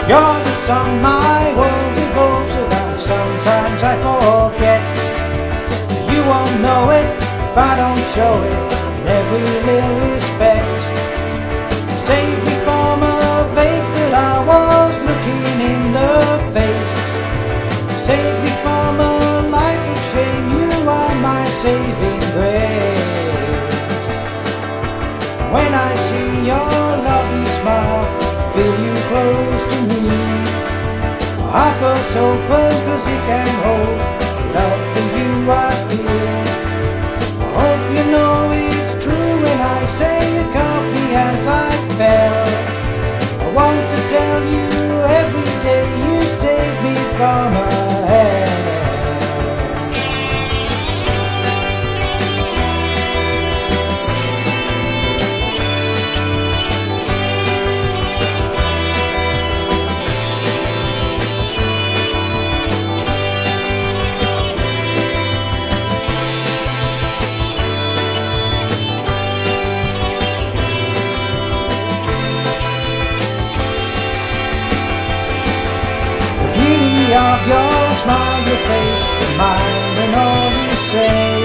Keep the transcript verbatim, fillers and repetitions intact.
You're the sun my world revolves around. Sometimes I forget. You won't know it if I don't show it in every little respect. Save me from a fate that I was looking in the face. Save me from a life of shame. You are my saving grace. When I see your lovely smile, feel you close to me, my heart bursts open cause it can hold love for you I feel. I hope you know it's true when I say you caught me as I fell. I want to tell you every day you save me from a hell. Of your smile, your face, and mine, and all you say.